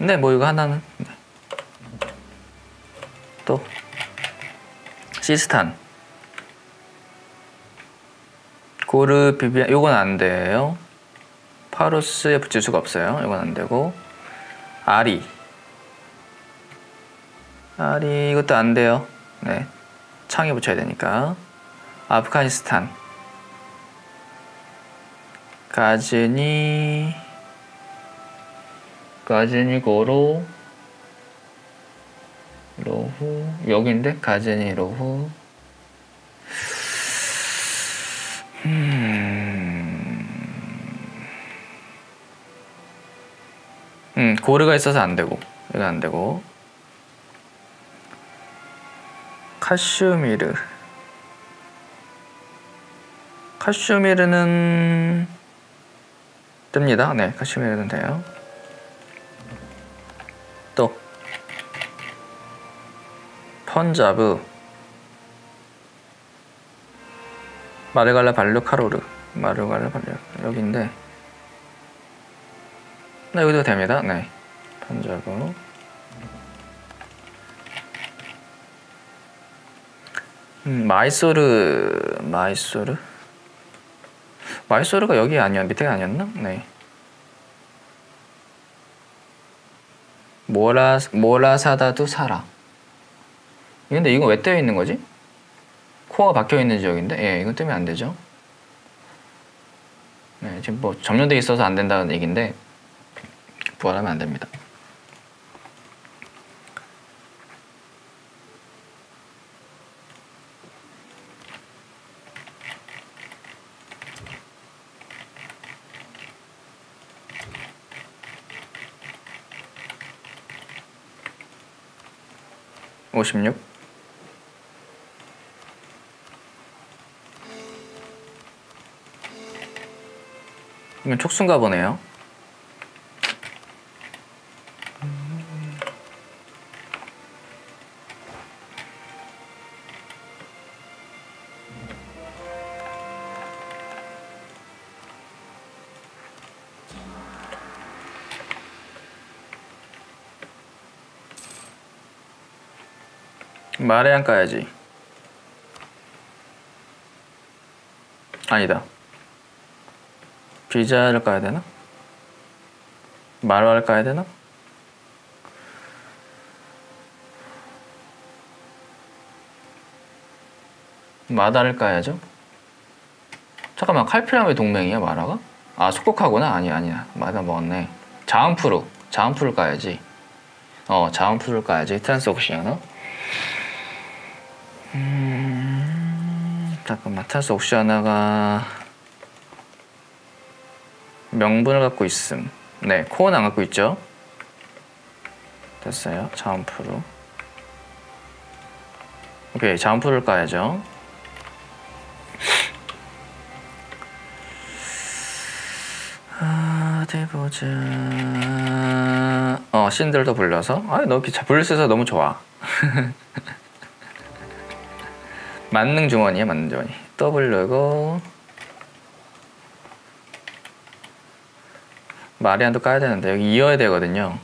근데 뭐 이거 하나는 네. 또 시스탄 고르 비비안 요건 안 돼요. 파루스에 붙일 수가 없어요. 이건 안 되고 아리 이것도 안 돼요. 네, 창에 붙여야 되니까. 아프가니스탄 가즈니 고로 로후 여기인데 가즈니 로후 고르가 있어서 안 되고 이건 안 되고 카슈미르는 뜹니다. 네, 카슈미르는 돼요. 또 펀자브 마르갈라 발루 카로르 여기인데 네, 여기도 됩니다. 네, 펀자브 마이소르가 여기 밑에가 아니었나? 네. 모라사다도 사라. 근데 이거 왜 떼어 있는 거지? 코어가 박혀 있는 지역인데? 예, 이건 뜨면 안 되죠. 네, 지금 뭐 점령돼 있어서 안 된다는 얘기인데 부활하면 안 됩니다. (56) 이건 촉수인가 보네요. 마레안 까야지. 아니다. 비자를 까야 되나? 말화를 까야 되나? 마다를 까야죠. 잠깐만, 칼피라면 동맹이야 마라가? 아, 속국하구나. 아니야 마다 먹었네. 자은푸를 까야지. 자은푸를 까야지. 트란스옥시아너. 잠깐만, 트란스옥시아너가 명분을 갖고 있음. 네, 코어는 안 갖고 있죠. 됐어요. 자은푸로. 오케이, 자은푸를 까야죠. 어디 보자. 신들도 불러서. 너 이렇게 불을 써서 너무 좋아. 만능 주머니야, 만능 주머니. 또 부르고 마리안도 까야 되는데 여기 이어야 되거든요.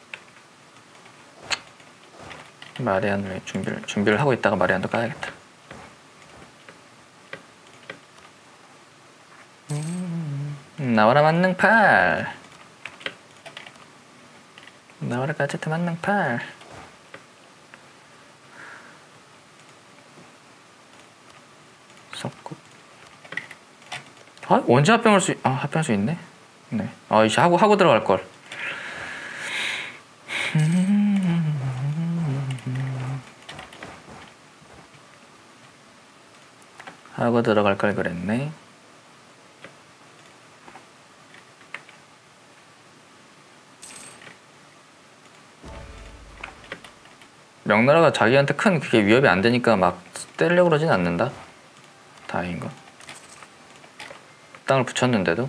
마리안을 준비를 하고 있다가 마리안도 까야겠다. 나와라 만능팔. 나와라 가제트 만능팔. 섞고. 언제 합병할 수 합병할 수 있네. 네. 이제 하고 들어갈 걸. 하고 들어갈 걸 그랬네. 명나라가 자기한테 큰 그게 위협이 안 되니까 막 때리려고 그러진 않는다. 다행인 건. 땅을 붙였는데도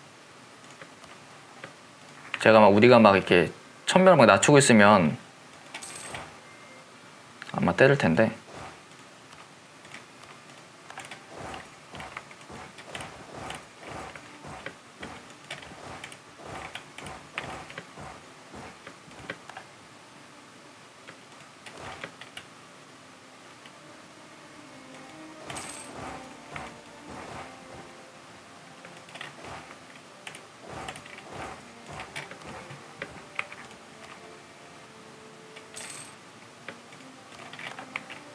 우리가 막 이렇게 천명을 막 낮추고 있으면 아마 때릴 텐데.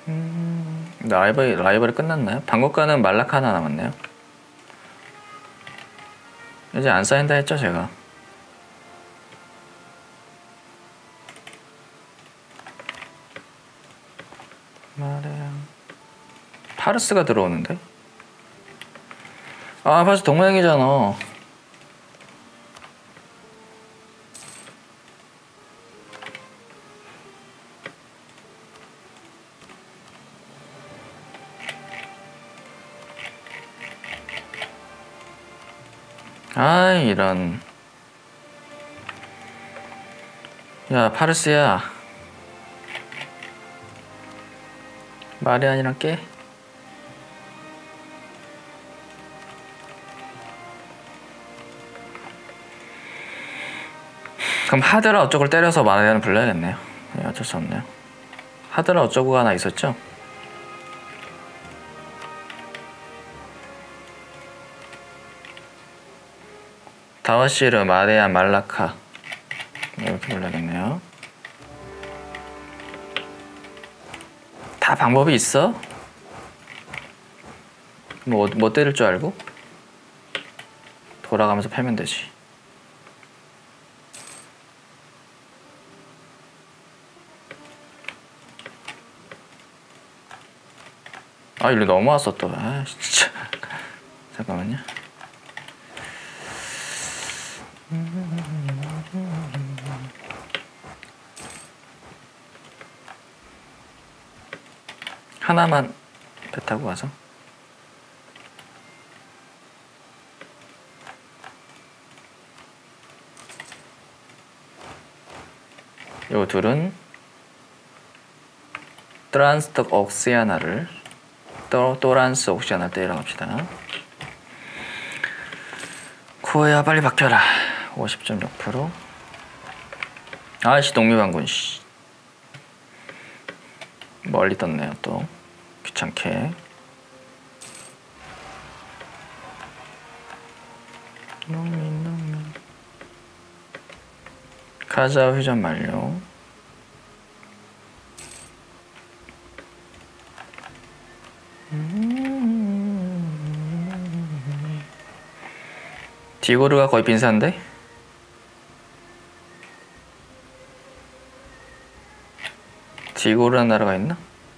라이벌이 끝났나요? 방국가는 말라카 하나 남았네요. 이제 안 쌓인다 했죠 제가. 말해요. 파르스가 들어오는데? 아 파르스 동맹이잖아. 아이 이런. 야 파르스야 마리안이랑 깨. 그럼 하드라 어쩌고를 때려서 마리안을 불러야겠네요. 네, 어쩔 수 없네요. 하드라 어쩌고가 하나 있었죠? 다와시르, 마레안, 말라카 이렇게 불러야겠네요. 다 방법이 있어? 뭐 때릴 줄 알고? 돌아가면서 패면 되지. 아 일로 넘어왔어 또. 아 진짜. 잠깐만요. 하나만 배 타고 와서. 요 둘은 트란스 옥시아나를 또란스 옥시아나를 때리러 갑시다. 코야 빨리 바뀌어라. 50.6%. 아이씨 독립왕군 씨. 멀리 떴네요 또. 귀찮게. 농민. 가자 회전 만료. 디고르가 거의 빈사인데? 디고르라는 나라가 있나?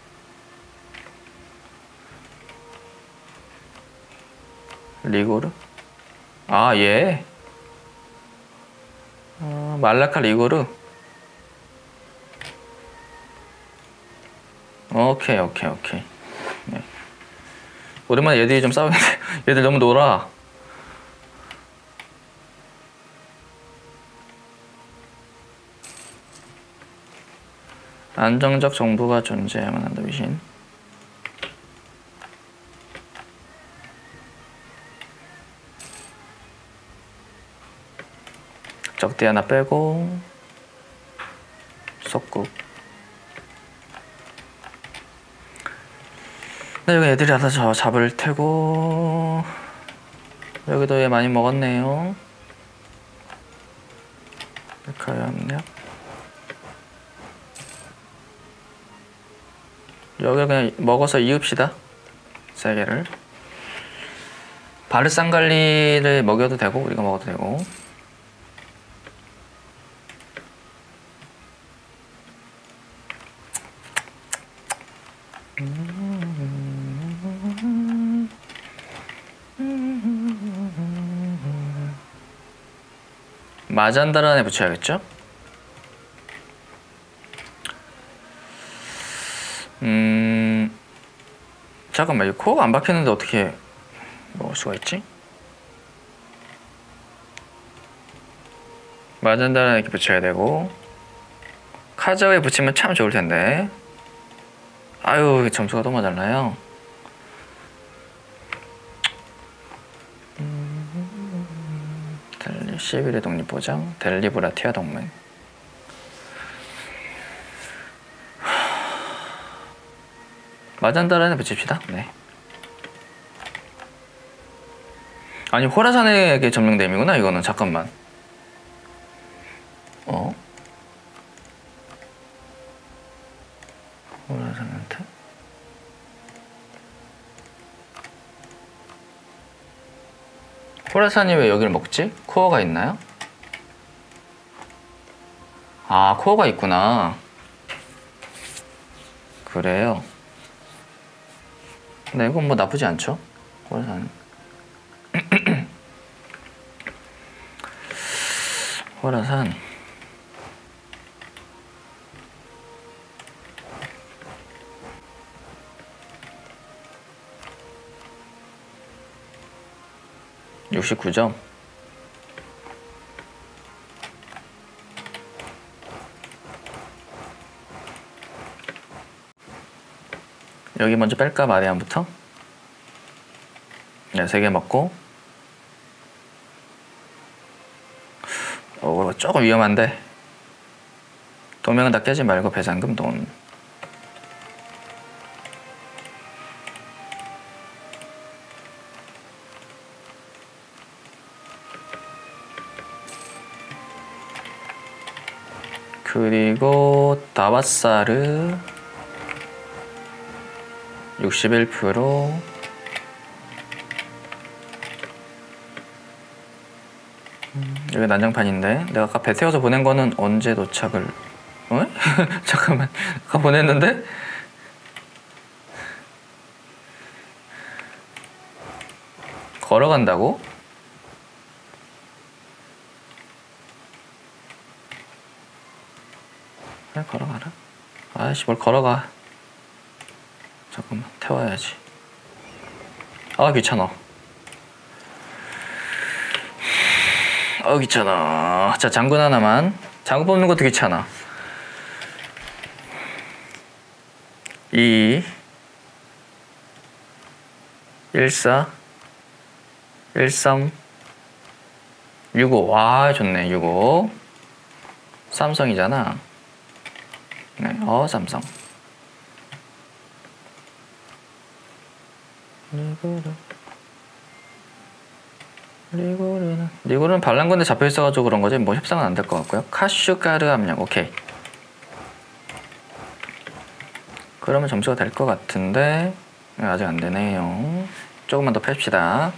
리고르? 아 예. 말라카 리고르. 오케이. 네. 오랜만에 얘들이 좀 싸우는데 얘들 너무 놀아. 안정적 정부가 존재해야만 한다 미신. 적대 하나 빼고 속국. 네, 여기 애들이 와서 저 잡을 테고. 여기도 얘 많이 먹었네요. 백화의 압력. 여기 그냥 먹어서 이읍시다. 세 개를. 바르상갈리를 먹여도 되고 우리가 먹어도 되고. 마잔다란에 붙여야겠죠? 잠깐만, 이 코어가 안 박혔는데 어떻게 먹을 수가 있지? 마잔다란에 이렇게 붙여야 되고, 카자오에 붙이면 참 좋을 텐데. 아유, 점수가 너무 모자라요. 델리 11의 독립보장, 델리 브라티아 동맹. 마잔다란에 붙입시다. 네. 아니 호라산에게 점령됨이구나 이거는. 잠깐만. 호라산한테? 호라산이 왜 여기를 먹지? 코어가 있나요? 아, 코어가 있구나. 그래요. 근데 이건 뭐 나쁘지 않죠? 호라산. 호라산. (69점) 여기 먼저 뺄까? 마리안부터. 네, 3개 먹고. 조금 위험한데 도명은 다 깨지 말고 배상금 돈. 그리고 다바사르 61%. 여기 난장판인데 내가 아까 배 태워서 보낸 거는 언제 도착을... 어? 잠깐만, 아까 보냈는데? 걸어간다고? 그래, 걸어가라. 아이씨, 뭘 걸어가. 잠깐만, 태워야지. 아, 귀찮아. 귀찮아. 자, 장군 하나만. 장군 뽑는 것도 귀찮아. 2 14 13 65. 와, 좋네. 65. 삼성이잖아. 네, 삼성. 리고르는 반란 건데 잡혀 있어가지고 그런 거지. 뭐 협상은 안 될 것 같고요. 카슈가르 함량. 오케이. 그러면 점수가 될 것 같은데 아직 안 되네요. 조금만 더 팹시다.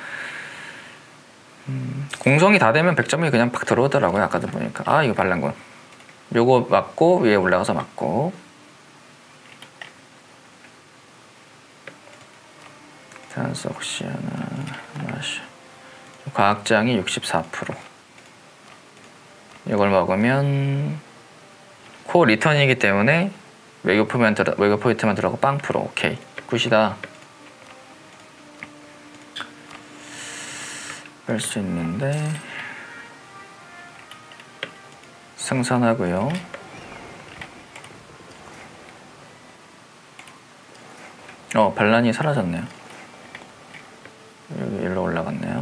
공성이 다 되면 100점이 그냥 팍 들어오더라고요. 아까도 보니까. 아, 이거 반란군. 요거 맞고 위에 올라가서 맞고. 탄소옥시아나 마셔. 과학장이 64%. 이걸 먹으면 코 리턴이기 때문에 외교 포인트만 들어가고 빵 프로. 오케이, 굿이다. 뺄 수 있는데 생산하고요. 반란이 사라졌네요. 여기 일로 올라갔네요.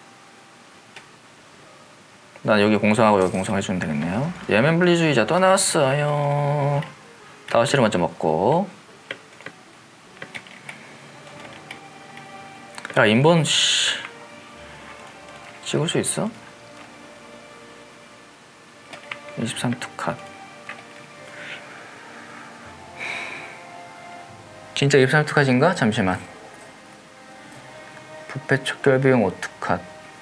난 여기 공성하고 여기 공성해주면 되겠네요. 예멘 분리주의자 또 나왔어요. 5시를 먼저 먹고. 야, 인본 찍을 수 있어? 23투 컷. 진짜 23투 컷인가? 잠시만. 부패 척결 비용 5투 컷.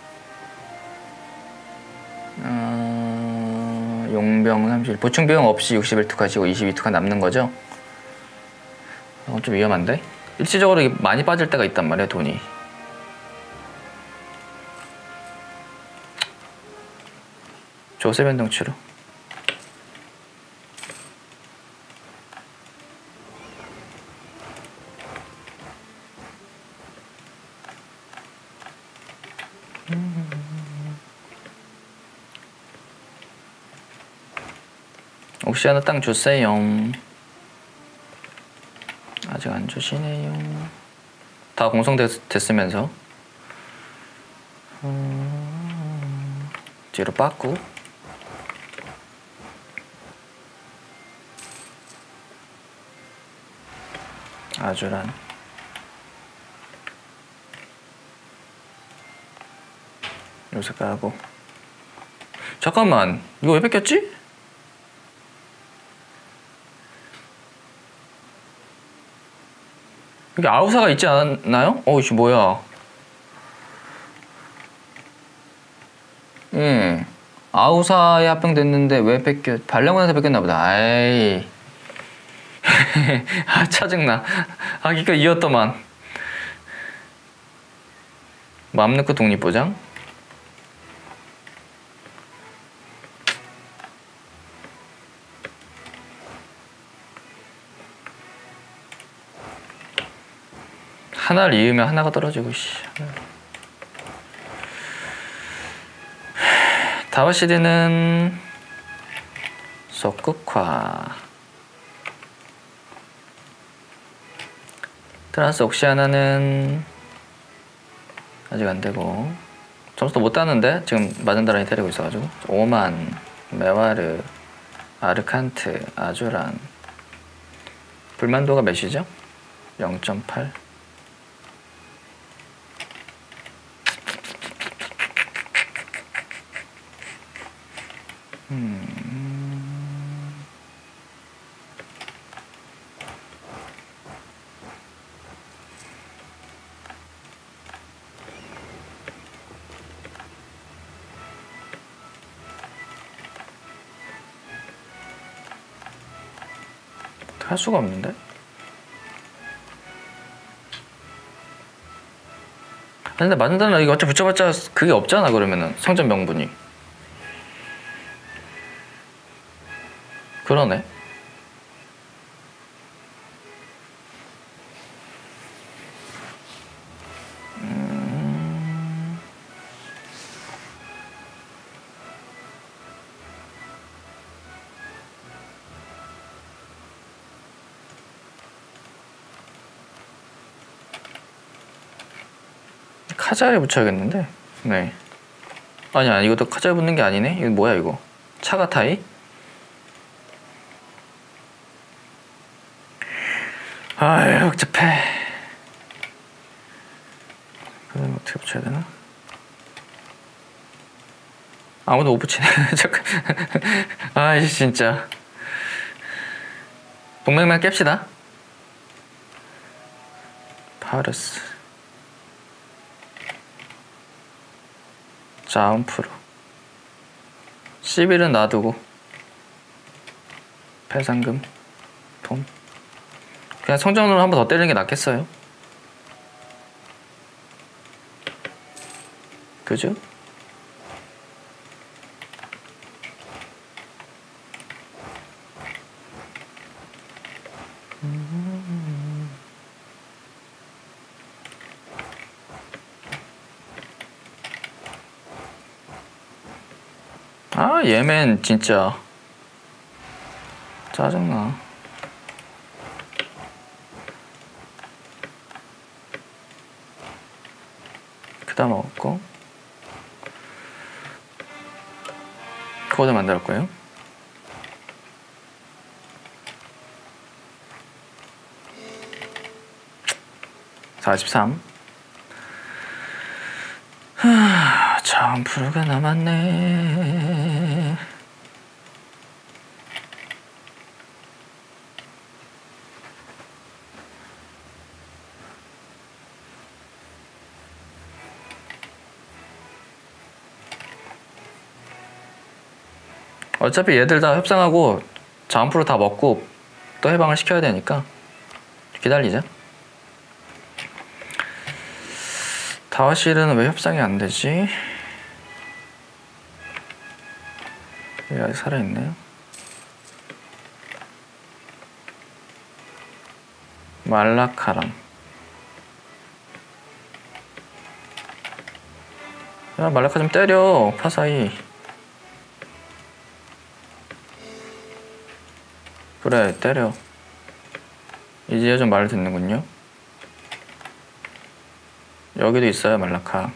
용병 31. 보충 비용 없이 61투 컷이고 22투 컷 남는 거죠? 좀 위험한데? 일시적으로 많이 빠질 때가 있단 말이야, 돈이. 조세 변동 치료. 혹시 하나 땅 주세요. 아직 안 주시네요. 다 공성됐으면서. 뒤로 빠꾸. 아주란. 요새 까고. 잠깐만, 이거 왜 뺏겼지? 여기 아우사가 있지 않았나요? 이씨 뭐야. 예. 아우사에 합병됐는데 왜 뺏겨? 반려견한테 뺏겼나 보다. 아이. 아, 짜증나. 아, 기가 이었더만. 맘 넣고 독립보장? 하나를 이으면 하나가 떨어지고, 씨. 다와시드는 소극화. 트란스 옥시아나는 아직 안되고, 점수도 못 따는데 지금 마젠다란이 때리고 있어가지고. 오만, 메와르, 아르칸트, 아주란. 불만도가 몇이죠? 0.8. 할 수가 없는데? 근데 맞는다는 이거 어차피 붙여봤자 그게 없잖아. 그러면은 성전 명분이. 그러네. 카자에 붙여야겠는데? 네. 아니야, 이것도 카자에 붙는 게 아니네? 이거 뭐야, 이거? 차가타이? 아유, 복잡해. 그럼 어떻게 붙여야 되나? 아무도 못 붙이네. 잠깐. 아이, 진짜. 동맹만 깹시다. 파르스. 자운프로. 11은 놔두고. 패상금. 돈. 그냥 성전으로 한 번 더 때리는 게 낫겠어요. 그죠? 아, 예멘 진짜 짜증나. 그다 먹었고 코드 만들 거예요. (43) 점프가 남았네. 어차피 얘들 다 협상하고 자원프로 다 먹고 또 해방을 시켜야 되니까 기다리자. 다와실은 왜 협상이 안 되지? 얘 아직 살아있네요. 말라카람. 야, 말라카 좀 때려, 파사이. 그래, 때려. 이제야 좀 말을 듣는군요. 여기도 있어요, 말라카.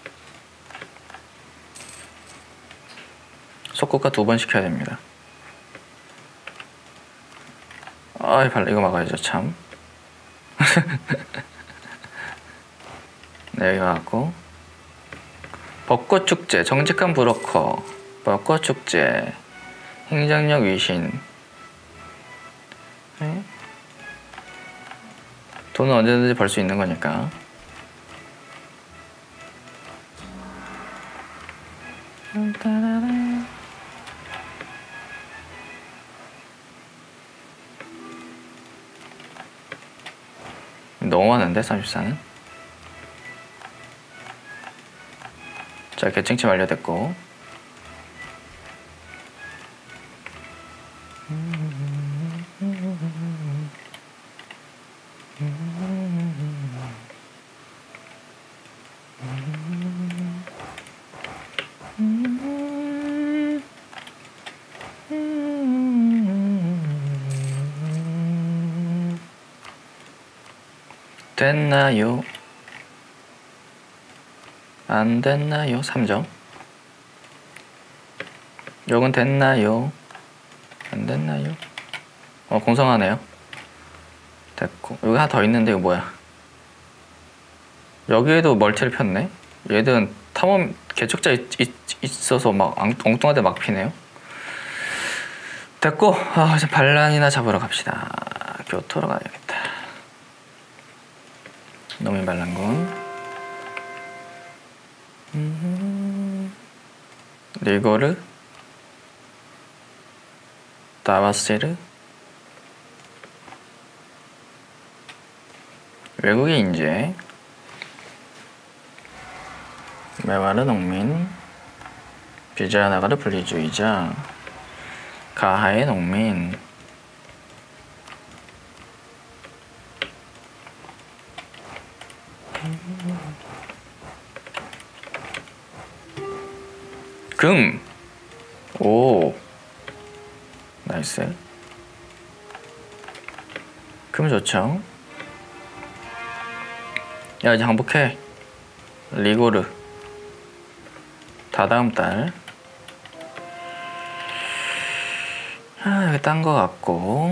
속국가 2번 시켜야 됩니다. 아이, 발라, 이거 막아야죠, 참. 네, 여기 막았고. 벚꽃축제, 정직한 브로커. 벚꽃축제. 행정력 위신. 네? 돈은 언제든지 벌 수 있는 거니까. 너무 많은데 34는. 자, 개칭침 완료됐고. 됐나요? 안 됐나요? 3점. 여긴 됐나요? 안 됐나요? 공성하네요. 됐고. 여기 하나 더 있는데 이거 뭐야? 여기에도 멀티를 폈네? 얘들은 탐험 개척자 있어서 막 엉뚱하게 막 피네요. 됐고, 이제 반란이나 잡으러 갑시다. 교토로 가야겠다. 너무 반란군. 리고르, 다바세르, 외국의 인재, 메와르 농민, 비자나가르 분리주의자, 가하의 농민, 금! 오! 나이스. 금 좋죠? 야, 이제 항복해. 리고르. 다다음 달. 여기 딴 거 같고.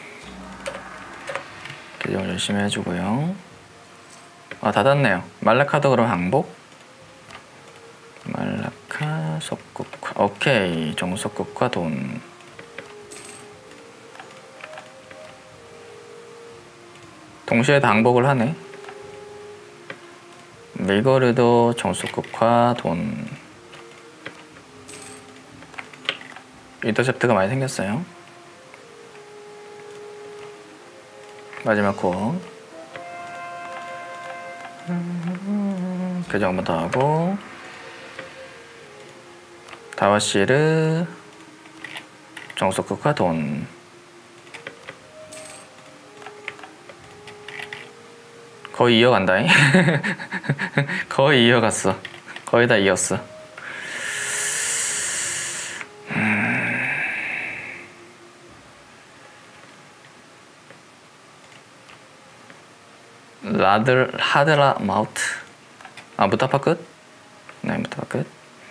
개정 열심히 해주고요. 닫았네요. 말라카도 그럼 항복. 말라카, 속국화. 오케이. 정속국화 돈. 동시에 다 항복을 하네. 리거르도 정속국화 돈. 인터셉트가 많이 생겼어요. 마지막 코어. 교정 한번 더 하고. 다와시르 정속국화 돈. 거의 이어간다잉. 거의 이어갔어. 거의 다 이었어. 하드라 마우트. 무타파 끝? 네, 무타파 끝.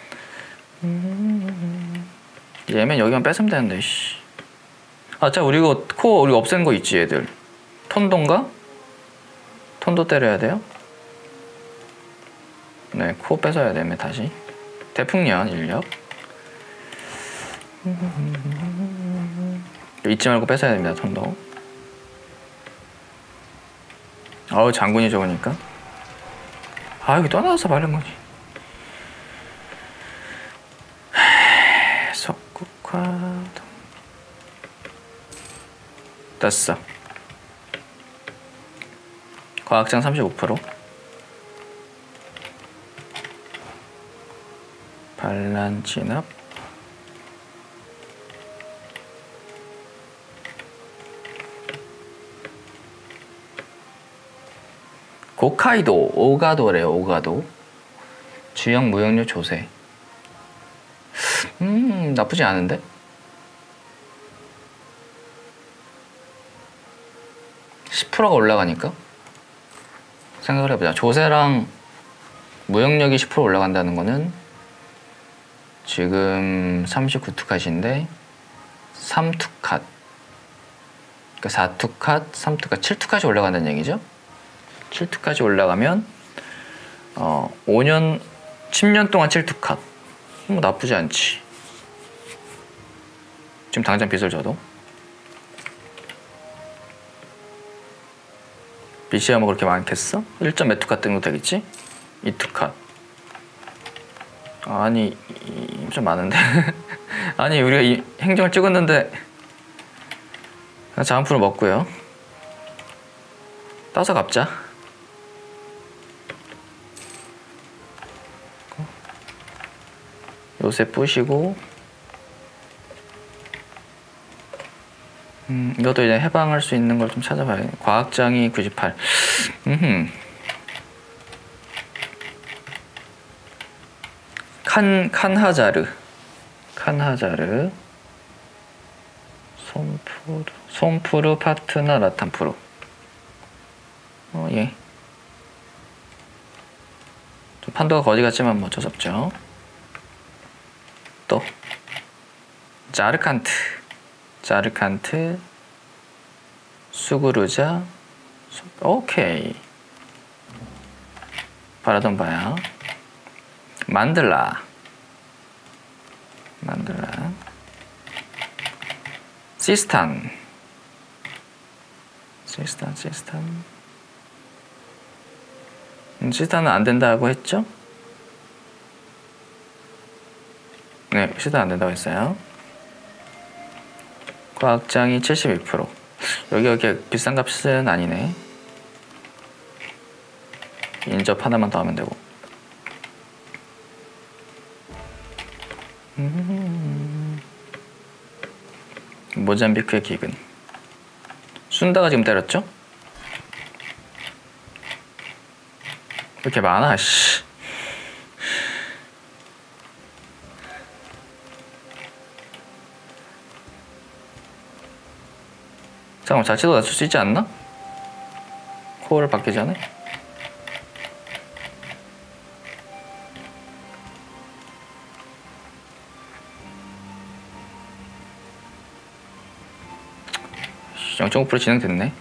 얘면 여기만 뺐으면 되는데, 씨. 자, 우리 이거 코어 우리 없앤 거 있지, 얘들. 톤도인가? 톤도 때려야 돼요? 네, 코어 뺏어야 되네, 다시. 대풍년 인력. 잊지 말고 뺏어야 됩니다, 톤도. 장군이 좋으니까. 여기 떠나서 바른 거지. 석국화. 됐어. 과학장 35%. 반란 진압. 고카이도, 오가도래요, 오가도. 주영 무역료 조세. 나쁘지 않은데? %가 올라가니까? 생각을 해보자. 조세랑 무역력이 10% 올라간다는 거는 지금 39투캅인데 3투캅. 그러니까 4투캅, 3투캅, 7투캅이 올라간다는 얘기죠? 7투까지 올라가면 5년, 10년 동안 7투 컷. 뭐 나쁘지 않지. 지금 당장 빚을 져도. 빚이야 뭐 그렇게 많겠어? 1점 몇 투 컷 등록 되겠지? 2투 컷. 아니 좀 많은데. 아니 우리가 이 행정을 찍었는데 자원풀을 먹고요. 따서 갚자. 요새 뿌시고 이것도 이제 해방할 수 있는 걸 좀 찾아봐야겠네. 과학장이 98. 칸하자르 솜푸르 파트나 라탄푸르. 예. 좀 판도가 거지 같지만 뭐 어쩔 수 없죠. 또 자르칸트 수구르자. 오케이. 바라던 바야. 만들라 시스탄은 안 된다고 했죠? 네, 시스탄 안 된다고 했어요. 과학장이 72%. 여기 비싼 값은 아니네. 인접 하나만 더 하면 되고. 모잠비크의 기근. 순다가 지금 때렸죠? 왜 이렇게 많아, 씨. 잠깐만, 자체도 낮출 수 있지 않나? 코어를 받기 전에? 씨, 0.5% 진행됐네.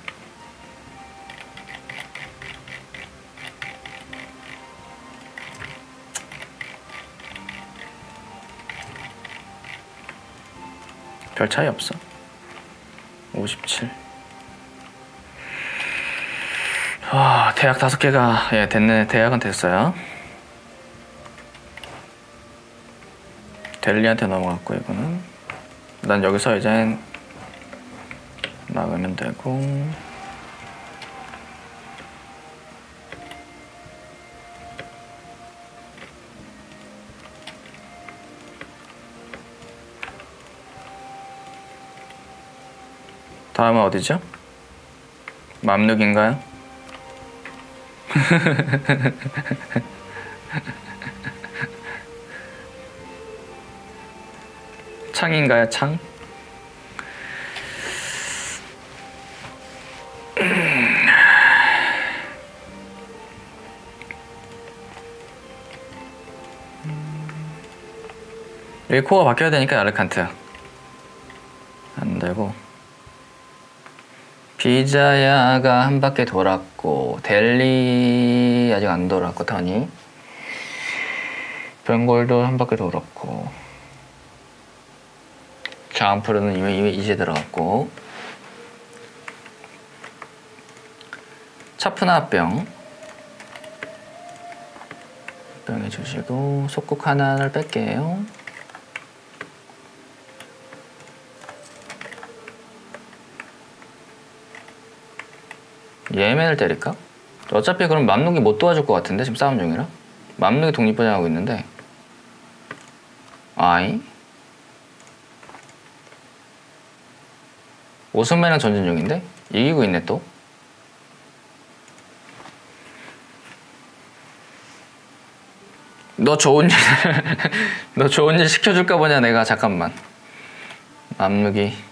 별 차이 없어. 57. 와, 대학 5개가 예 됐네. 대학은 됐어요. 델리한테 넘어갔고 이거는 난 여기서 이젠 막으면 되고. 다음은 어디죠? 맘룩인가요? 창인가요? 창? 여기 코어가 바뀌어야 되니까 아르칸트 안 되고. 비자야가 한 바퀴 돌았고 델리 아직 안 돌았고 터니 벵골도 한 바퀴 돌았고 자암푸르는 이미 이제 들어갔고 차프나 병 해주시고 속국 하나를 뺄게요. 예멘을 때릴까? 어차피 그럼 맘룩이 못 도와줄 것 같은데 지금 싸움 중이라. 맘룩이 독립보장하고 있는데 아이 오스맨이랑 전진 중인데 이기고 있네 또. 너 좋은 일 너 좋은 일 시켜줄까 보냐 내가. 잠깐만. 맘룩이